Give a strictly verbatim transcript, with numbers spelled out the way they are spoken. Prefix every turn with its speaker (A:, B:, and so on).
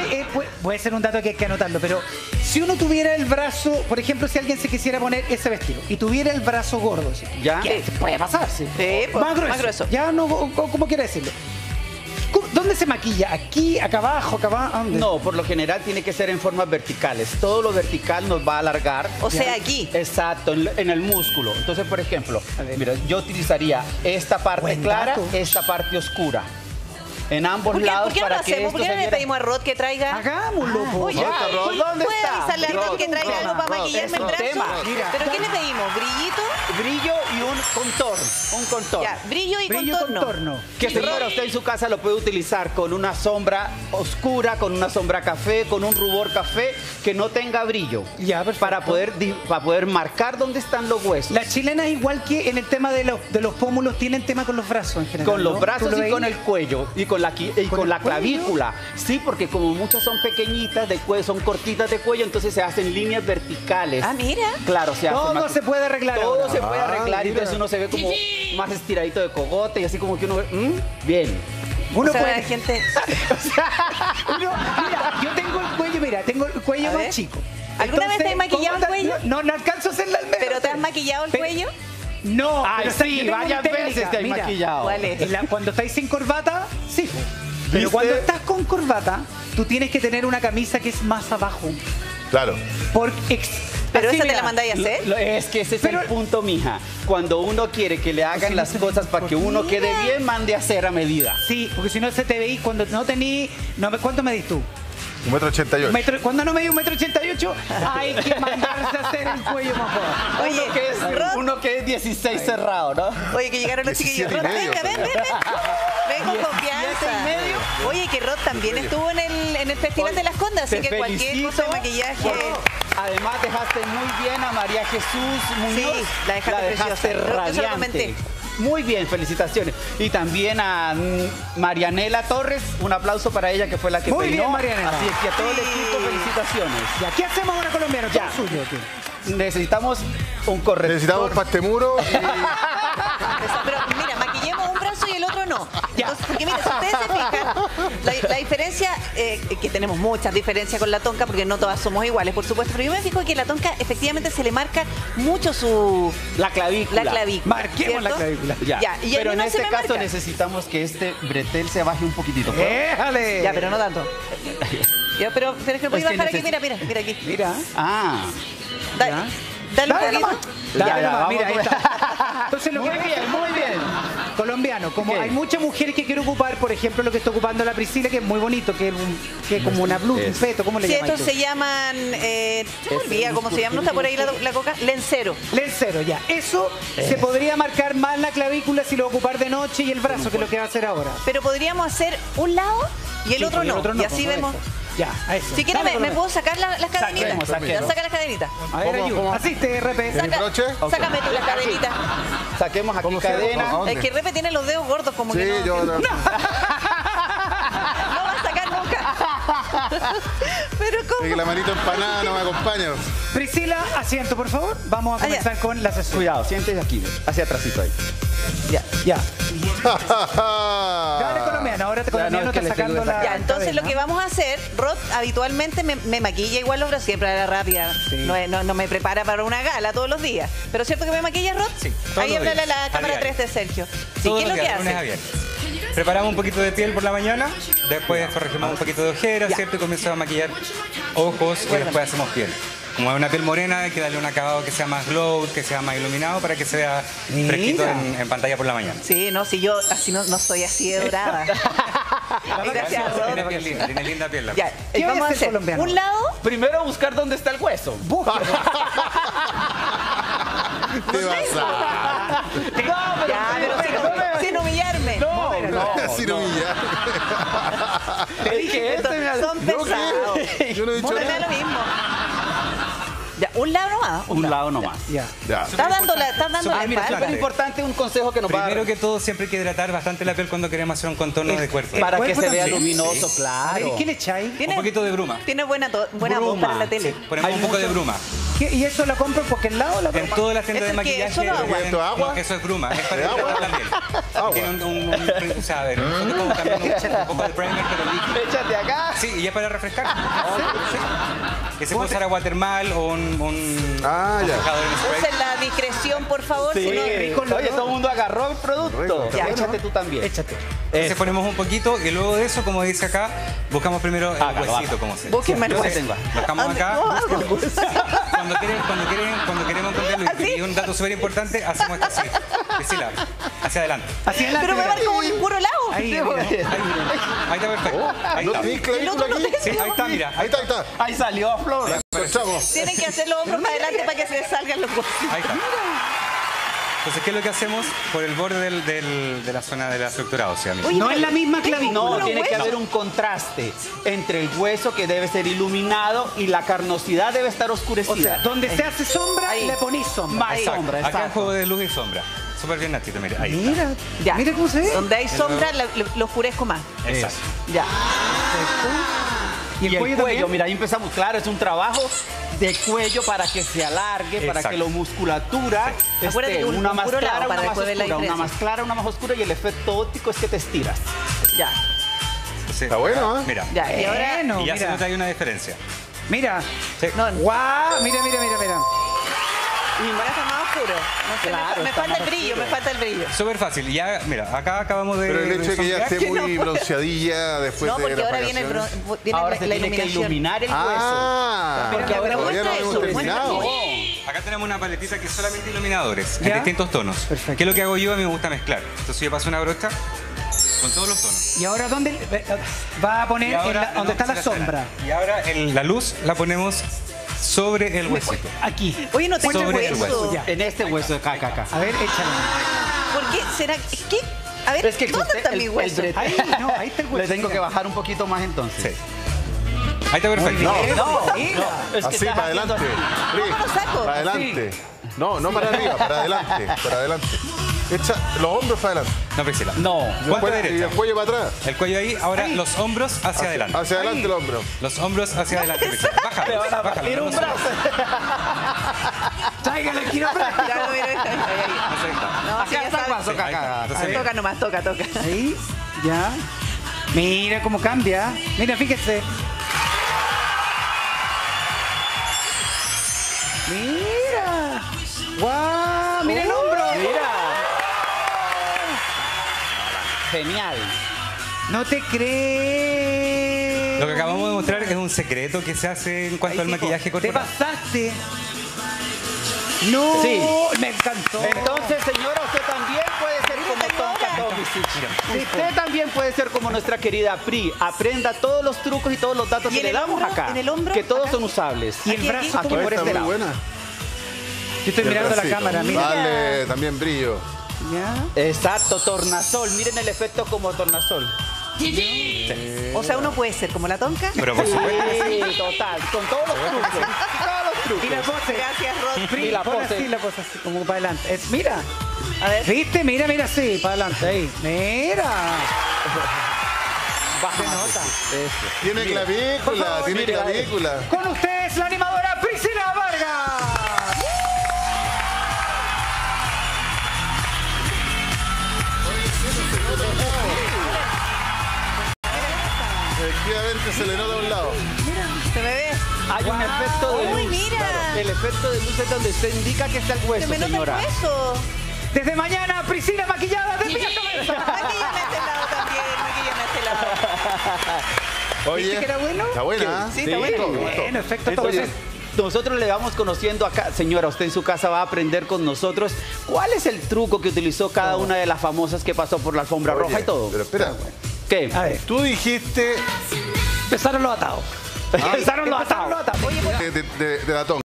A: eh, puede, puede ser un dato que hay que anotarlo, pero si uno tuviera el brazo, por ejemplo, si alguien se quisiera poner ese vestido y tuviera el brazo gordo, ¿sí?
B: ¿Ya?
A: ¿Qué? Puede pasar, sí.
C: Sí, pues,
A: más, grueso.
C: más grueso.
A: Ya no, como quiera decirlo. ¿Dónde se maquilla? ¿Aquí, acá abajo, acá abajo? ¿Dónde?
B: No, por lo general tiene que ser en formas verticales. Todo lo vertical nos va a alargar.
C: O sea, aquí.
B: Exacto, en, en el músculo. Entonces, por ejemplo, mira, yo utilizaría esta parte
A: Buen
B: clara,
A: dato.
B: esta parte oscura. En ambos
C: ¿Por qué,
B: lados
C: ¿por qué no
B: para
C: lo
B: que
C: hacemos? ¿Por
B: esto
C: qué no
B: se
C: le
B: viera-
C: pedimos a Rod que traiga?
A: Hagámoslo, po.
C: Oye,
B: Ya,
C: ¿puede-
B: Rod, ¿dónde
C: ¿puede
B: está?
C: avisarle a Rod
B: Rod,
C: que traiga
B: Rod,
C: algo para
B: Rod,
C: maquillarme
B: es
C: el
B: un
C: brazo?
B: tema. Mira.
C: ¿Pero qué le pedimos? ¿Brillito?
B: Brillo y un contorno. Un contorno.
C: Ya, brillo y
A: Brillo y
C: contorno.
A: contorno.
B: Que señora, usted en su casa lo puede utilizar con una sombra oscura, con una sombra café, con un rubor café que no tenga brillo.
A: Ya, perfecto.
B: Para poder, di- para poder marcar dónde están los huesos.
A: Las chilenas, igual que en el tema de los, de los pómulos, tienen tema con los brazos en general.
B: Con los
A: ¿no?
B: brazos
A: ¿Tú lo
B: y
A: veis?
B: con el cuello y con la, qui- y
A: ¿Con
B: con
A: el
B: la
A: cuello?
B: clavícula. Sí, porque como muchas son pequeñitas de cuello, son cortitas de cuello, entonces se hacen líneas verticales.
C: Ah, mira.
B: Claro, se hace
A: Todo
B: más-
A: se puede arreglar
B: Todo
A: ahora.
B: se puede
D: Ah,
B: arreglar y
D: mira.
B: entonces uno se ve como más estiradito de cogote y así como que uno ve, ¿mm? Bien.
A: Uno
C: O sea,
A: puede...
C: la gente...
A: Uno- mira, yo tengo el cuello, mira, tengo el cuello
C: A
A: más
C: ver.
A: chico.
C: ¿Alguna vez te has
A: ¿cómo
C: maquillado el
A: te-
C: cuello?
A: No, no alcanzo a hacer la almera.
C: ¿Pero te has maquillado el
A: Pero-
C: cuello?
A: No,
B: Ay,
A: pero
B: sí,
A: yo tengo
B: varias
A: mi técnica.
B: veces te has
A: Mira,
B: maquillado.
C: ¿Cuál es?
A: en la- cuando estáis sin corbata, sí. po. Pero
B: ¿Viste?
A: cuando estás con corbata, tú tienes que tener una camisa que es más abajo.
D: Claro.
A: Por ex-
C: ¿Pero
A: así,
C: esa te
A: mira.
C: la mandáis a hacer?
B: Lo- es que ese es
A: Pero-
B: el punto, mija. Cuando uno quiere que le hagan
A: si no
B: las
A: se
B: cosas
A: ve
B: para que uno
A: mira.
B: quede bien, mande a hacer a medida.
A: Sí, porque si no se te veí cuando no tení... No, me- ¿Cuánto medís tú?
D: Un metro ochenta y ocho.
A: Metro- cuando no medí un metro ochenta y ocho, hay que mandarse a hacer el cuello más bajo.
C: Oye,
B: Uno que es,
C: Rod,
B: uno que es dieciséis cerrado, ¿no?
C: oye, que llegaron los chiquillos.
D: diecisiete
C: Rod,
D: y medio,
C: venga, ven, ven, ven. Ven con confianza.
B: y medio.
C: Oye, que Rod también estuvo en el, en el Festival de las Condas, así
B: Te
C: que cualquier
B: felicito.
C: cosa de maquillaje...
B: Además dejaste muy bien a María Jesús Muñoz.
C: Sí, la dejaste preciosa. Creo que eso lo
B: radiante.
C: comenté.
B: Muy bien, felicitaciones. Y también a mm, Marianela Torres, un aplauso para ella que fue la que
A: Muy
B: peinó.
A: bien, Marianela.
B: Así es que a todo el
C: Sí.
B: equipo, felicitaciones.
A: Ya, ¿qué hacemos ahora, colombiano?
B: Ya.
A: Todo suyo, ¿qué?
B: Necesitamos un corrector.
D: Necesitamos pastemuro y...
C: Pero mira, maquillemos un brazo y el otro no. Entonces, porque mira, si ustedes se fijan, la, la diferencia, eh, que tenemos muchas diferencias con la tonka, porque no todas somos iguales, por supuesto, pero yo me fijo que la tonka efectivamente se le marca mucho su...
B: La clavícula.
C: La clavícula.
A: Marquemos la
C: ¿cierto?
A: clavícula.
B: Ya.
C: Ya, y a
B: Pero
C: mí
B: en
C: no se
B: este
C: me
B: caso
C: marca.
B: necesitamos que este bretel se baje un poquitito. ¿puedo?
A: ¡Déjale!
C: Ya, pero no tanto. Ya, pero, pero es que lo puedes
B: Es que
C: bajar aquí,
B: neces-
C: mira, mira, mira aquí.
A: Mira.
B: Ah.
C: Dale,
A: Ya.
C: dale un
A: Dale
C: poquito.
A: nomás.
B: Ya,
A: Dale
B: ya,
A: nomás,
B: vamos
A: mira, ahí
B: con-
A: está. Entonces, lo
B: Muy
A: que
B: bien, muy bien.
A: Colombiano, como
B: ¿Qué?
A: hay muchas mujeres que quieren ocupar, por ejemplo, lo que está ocupando la Priscila, que es muy bonito, que es, un- que es como una blusa, un
B: Es.
A: feto, ¿cómo le
C: Sí,
A: llamas
C: estos se llaman, eh, se me
B: Es
C: olvida
B: un
C: cómo se llama, ¿no está por ahí la, la coca? Lencero.
A: Lencero, ya. Eso se podría marcar más la clavícula si lo va a ocupar de noche y el brazo, que es lo que va a hacer ahora.
C: Pero podríamos hacer un lado y el
A: Sí,
C: otro
A: y
C: no.
A: el otro
C: Y así
A: pues,
C: vemos.
A: eso. Ya, a eso.
C: Si quieres,
A: Dale,
C: me, me
A: Colombiano.
C: puedo sacar la- las cadenitas.
B: Saquemos, saquemos.
C: Ya, saca las cadenitas.
A: A ver,
D: ¿Cómo,
A: ayuda.
D: cómo?
A: Asiste, R P.
D: ¿Tiene broche?
C: Sácame tú las cadenitas.
B: Saquemos aquí
D: ¿Cómo se-
B: cadena.
D: ¿A dónde?
C: Es que Repe tiene los dedos gordos como
D: Sí,
C: que no,
D: yo...
C: no va a sacar nunca. Pero
D: Es que
C: ¿cómo?
D: la manito empanada no me acompaña.
A: Priscila, asiento, por favor. Vamos a
C: Ah, ya.
A: comenzar con la sesión.
B: Cuidado, siéntese aquí, hacia atrásito ahí.
C: Ya.
A: Ya. Dale, colombiano. Ahora te
B: Ya, no,
A: colombiano
B: es que
A: está
B: le tengo
A: sacando
B: esa-
A: la
C: Ya, entonces lo
A: cadena.
C: que vamos a hacer, Rod habitualmente me, me maquilla igual los brazos, siempre a la rápida.
A: Sí.
C: No, es- no, no me prepara para una gala todos los días. ¿Pero es cierto que me maquilla, Rod?
E: Sí, todos
C: Ahí
E: los
C: háblale a
E: días,
C: la
E: a
C: cámara
E: diario.
C: tres de Sergio. Sí,
E: Todos
C: ¿qué es lo
E: los
C: que
E: días, de lunes a
C: hace?
E: viernes. Preparamos un poquito de piel por la mañana, después corregimos un poquito de ojeras,
C: Ya.
E: ¿cierto? Y comenzamos a maquillar ojos y después hacemos piel. Como es una piel morena, hay que darle un acabado que sea más glow, que sea más iluminado para que se vea
A: Mira.
E: fresquito en, en pantalla por la mañana.
C: Sí, no, si yo así no, no soy así de dorada. Gracias, Rod.
E: Tiene piel linda, tiene linda piel la
C: Ya,
A: ¿Qué
C: eh,
A: va a
C: vamos a
A: hacer,
C: hacer
A: colombiano?
C: un lado.
B: Primero buscar dónde está el hueso.
D: ¿Qué pasa?
C: Ya, pero sin, sin humillarme.
B: No, no.
D: Sin humillar.
B: Te dije esto.
C: Son
D: ¿Yo
C: pesados.
D: qué? Yo no he dicho
C: Me da
D: nada.
C: lo mismo. Ya, un lado nomás.
B: Un lado nomás.
A: Ya.
D: Ya.
C: Estás dando la, estás dando
B: Ah,
C: la
B: mira,
C: espalda.
B: súper importante un consejo que nos va a
E: Primero
B: dar
E: que todo, siempre hay que hidratar bastante la piel cuando queremos hacer un contorno de cuerpo.
B: para que
A: cuerpo
B: se vea
A: también.
B: luminoso,
A: A ver,
B: claro.
A: ¿y qué le echáis?
E: Un
C: Tiene-
E: poquito de bruma.
C: Tiene buena, to- buena voz
B: Bruma,
C: para la tele.
E: Ponemos
B: Hay
E: un poco de
B: mucho-
E: bruma.
A: ¿Qué? ¿Y eso la compro en cualquier lado? La
E: En todas las tiendas de
C: ¿Eso qué?
E: maquillaje.
C: ¿Solo agua?
E: en-
D: ¿Esto es agua?
E: No, eso es bruma. Es para
D: ¿Es agua?
E: hidratar la piel.
D: Agua.
E: Tiene un, un, un- o sea, a ver, nosotros como también un, un poco de primer, pero líquido.
B: Échate acá.
E: Sí, y es para refrescar. Sí. Que se puede usar agua termal o un, un
D: Ah, ya.
E: fijador en spray.
C: Usen la discreción, por favor.
B: Sí,
C: si no-
A: rico el
B: oye,
A: olor.
B: todo el mundo agarró el producto.
D: Rico.
B: Ya, échate tú también.
A: Échate.
E: Entonces ponemos un poquito y luego de eso, como dice acá, buscamos primero el
B: Hágalo,
E: huesito,
B: hágalo.
E: como se
C: Búsquenme el
E: Entonces,
C: hueso.
E: buscamos
C: ¿Dónde?
E: acá.
C: No, algo.
E: Cuando, quieren, cuando, quieren, cuando queremos encontrarlo,
C: ¿Así?
E: y un dato súper importante, hacemos esto así. Priscila, hacia adelante.
A: Así adelante,
C: Pero me
A: mira.
C: va como un puro lado.
A: Ahí, mira.
E: Ahí, ahí está perfecto. Ahí
D: ¿No
E: está.
D: tenéis
C: El
D: clavícula
C: otro no
D: aquí?
C: tengo.
E: Sí, ahí está, mira.
D: Ahí está, ahí está.
B: Ahí salió a flor.
D: La encontramos.
C: Tienen que hacer los hombros para adelante para que se les salgan los huesos.
E: Ahí está. Entonces, ¿qué es lo que hacemos? Por el borde del, del- de la zona de la estructura ósea. mira.
C: Oye,
A: No
C: pero
A: es la misma
C: tengo
A: clavícula.
B: No,
C: puro
B: tiene que
C: hueso.
B: haber un contraste entre el hueso que debe ser iluminado y la carnosidad debe estar
A: O
B: oscurecida.
A: sea, donde se hace sombra,
B: Ahí.
A: le ponís sombra.
B: Más
E: Exacto.
B: sombra,
E: Acá es
B: exacto.
E: juego de luz y sombra. Súper bien, Natito, mira. Ahí está.
A: Mira,
C: Ya.
A: mira cómo se ve.
C: Donde hay sombra, lo, lo- lo oscurezco más.
E: Exacto.
C: Ya.
A: Y el
B: Y el
A: cuello,
B: cuello,
A: también.
B: mira, ahí empezamos. Claro, es un trabajo de cuello para que se alargue, para
E: Exacto.
B: que la musculatura
E: Sí.
C: Acuérdate
B: esté
C: que un-
B: una
C: un
B: más
C: puro lado
B: clara,
C: para
B: una más
C: después ver la
B: oscura, una
C: diferencia.
B: más clara, una más oscura y el efecto óptico es que te estiras.
C: Ya.
E: Entonces,
D: Está bueno, ¿eh?
E: Mira.
C: Ya. Y ahora.
A: Bueno,
E: Y ya se
A: mira.
E: nota ahí una diferencia.
A: Mira.
E: Sí.
C: No,
A: ¡Guau! Mira, mira, mira, mira.
C: y ahora está más oscuro. No sé,
B: Claro,
C: me, me
B: está
C: falta el
B: más
C: brillo,
B: oscuro.
C: me falta el brillo.
E: Súper fácil. Ya, mira, acá acabamos de.
D: Pero el hecho de que ya
E: sombrear.
D: esté muy
C: no puedo.
D: bronceadilla después
C: No,
D: de
C: porque
D: las
C: ahora viene, el
D: vacaciones.
C: bron- viene
B: Ahora
C: la,
B: se
C: la
B: tiene que
C: iluminación.
B: iluminar el hueso.
D: Ah,
C: Porque ahora
D: todavía no
C: muestra
D: hemos
C: eso,
D: terminado.
C: muestra
E: Acá tenemos una paletita que es solamente iluminadores,
A: ¿Ya?
E: en distintos tonos.
A: Perfecto.
E: ¿Qué es lo que hago yo? A mí me gusta mezclar. Entonces yo paso una brocha con todos los tonos.
A: ¿Y ahora dónde eh, va a poner?
E: Y
A: en
E: ahora,
A: la- donde
E: no,
A: está
E: se
A: la sombra.
E: Y ahora el- la luz la ponemos sobre el huesito.
A: Aquí.
C: Oye, no tengo
E: Sobre el
C: hueso.
E: hueso.
A: Ya.
B: En este hueso de acá, acá, acá.
A: A ver, échale.
C: ¿Por qué? ¿Será que.? A ver,
B: Es que
C: ¿dónde
B: usted-
C: está
B: el-
C: mi
B: el
C: hueso?
B: brete-
A: Ahí, no, ahí está el hueso.
B: Le tengo
A: mira.
B: que bajar un poquito más entonces.
E: Sí. Ahí está perfecto.
A: bien.
B: No,
A: No,
B: es que
D: Así,
B: estás
D: para
B: haciendo
D: adelante.
B: así.
D: Rick,
C: ¿Cómo lo saco?
D: para adelante. No, no para arriba, para adelante. Para adelante. Echa los hombros para adelante.
E: No, Priscila.
B: No.
E: Cuenta
D: Después, y
E: derecha.
D: el cuello para atrás.
E: El cuello ahí, ahora los hombros hacia, adelante.
D: Hacia adelante el hombro.
E: Los hombros hacia adelante, Priscila. Bájalo,
B: Te van a
E: bájalo,
B: partir
E: no
B: un
E: se-
B: brazo.
A: Tráigale el quiropráctico.
C: Ya, no, mira, ahí, ahí, ahí.
E: no se está.
C: No, sí,
B: Acá
C: ya
B: está el
C: sabes.
B: vaso, acá,
E: Ahí está.
B: acá.
E: Entonces,
C: Ah, toca nomás, toca, toca.
A: Ahí, ya. Mira cómo cambia. Mira, fíjese. Mira. ¡Guau! Mira el hombro.
B: Mira. Genial.
A: No te crees.
E: Lo que acabamos de mostrar es un secreto que se hace en cuanto al maquillaje
A: Te
E: corporal.
A: pasaste. No,
B: Sí.
A: me encantó.
B: Entonces, señora, usted también puede ser como Tonka Tomisic. Usted también puede ser como nuestra querida Pri. Aprenda todos los trucos y todos los datos
C: ¿Y
B: que
C: en
B: le
C: el
B: damos
C: hombro?
B: acá.
C: ¿En el hombro?
B: Que todos
C: Acá.
B: son usables.
A: Y el
C: Aquí,
A: brazo
C: aquí.
B: Aquí
A: como
B: por
D: Está
B: este
D: muy
B: lado.
D: buena.
A: Yo estoy
D: Y el
A: mirando la
D: bracito.
A: cámara, mira.
D: Dale, también brillo.
A: Ya.
B: Exacto, tornasol. Miren el efecto como tornasol.
C: O sea, uno puede ser como la tonca.
E: Pero por supuesto.
B: Sí, total. Con todos los trucos. Todos los trucos.
A: Y la pose.
C: Gracias, Rod.
A: Pri,
B: Y la
A: pon
B: pose.
A: así, la pose así, como para adelante. Es, mira.
C: A ver.
A: ¿Viste? Mira, mira, sí, para adelante, ahí. Mira.
B: Baja
A: Se nota.
B: Eso.
D: Tiene
A: Por
D: clavícula,
A: favor,
D: tiene
B: mire,
D: clavícula.
A: Con ustedes, la animadora Priscila Vargas.
D: Efectivamente se le nota a un lado.
C: Se me ve.
B: Hay un efecto de
C: Uy,
B: luz.
C: mira.
B: Claro. El efecto de luz es donde usted indica que está el
C: Se
B: hueso,
C: me nota el
B: señora.
C: hueso.
A: Desde mañana, Priscila maquillada de pie a cabeza.
C: Maquillame a este lado también. Maquillame a este lado.
D: Oye,
A: ¿Viste que era bueno?
D: está buena.
C: Sí,
D: ¿eh?
C: está
B: Sí,
C: bueno.
D: me gustó.
A: Bueno, efecto todo
B: Entonces, nosotros le vamos conociendo acá, señora, usted en su casa va a aprender con nosotros cuál es el truco que utilizó cada una de las famosas que pasó por la alfombra
D: Oye,
B: roja y todo.
D: Pero espera,
B: ¿Qué?
A: A ver,
D: tú dijiste
A: empezaron los atados.
B: Empezaron los
A: Empezaron
B: atados.
A: los atados.
C: Oye, por
D: de, de- de- de la tonga.